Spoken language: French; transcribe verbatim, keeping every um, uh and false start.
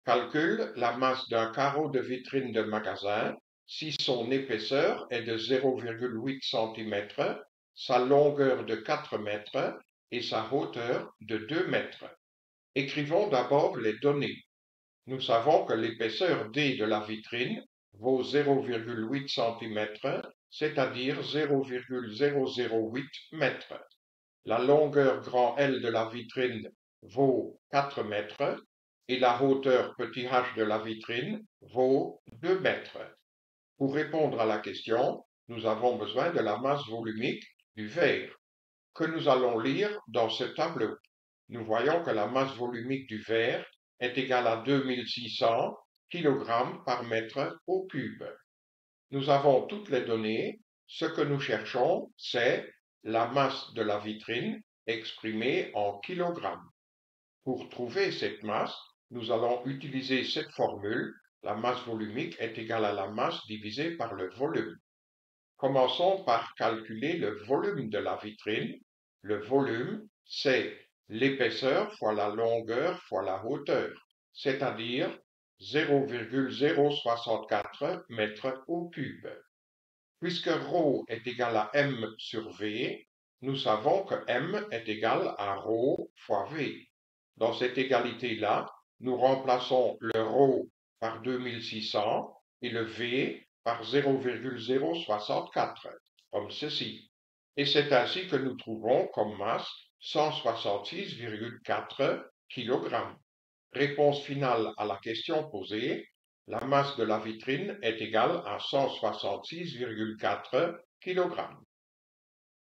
Calcule la masse d'un carreau de vitrine de magasin si son épaisseur est de zéro virgule huit centimètres, sa longueur de quatre mètres et sa hauteur de deux mètres. Écrivons d'abord les données. Nous savons que l'épaisseur D de la vitrine vaut zéro virgule huit centimètres, c'est-à-dire zéro virgule zéro zéro huit mètres. La longueur grand L de la vitrine vaut quatre mètres et la hauteur petit h de la vitrine vaut deux mètres. Pour répondre à la question, nous avons besoin de la masse volumique du verre, que nous allons lire dans ce tableau. Nous voyons que la masse volumique du verre est égale à deux mille six cents kg par mètre au cube. Nous avons toutes les données. Ce que nous cherchons, c'est la masse de la vitrine exprimée en kilogrammes. Pour trouver cette masse, nous allons utiliser cette formule. La masse volumique est égale à la masse divisée par le volume. Commençons par calculer le volume de la vitrine. Le volume, c'est l'épaisseur fois la longueur fois la hauteur, c'est-à-dire zéro virgule zéro soixante-quatre mètres au cube. Puisque ρ est égal à m sur V, nous savons que m est égal à ρ fois V. Dans cette égalité-là, nous remplaçons le ρ par deux mille six cents et le V par zéro virgule zéro soixante-quatre, comme ceci. Et c'est ainsi que nous trouvons comme masse cent soixante-six virgule quatre kg. Réponse finale à la question posée, la masse de la vitrine est égale à cent soixante-six virgule quatre kg.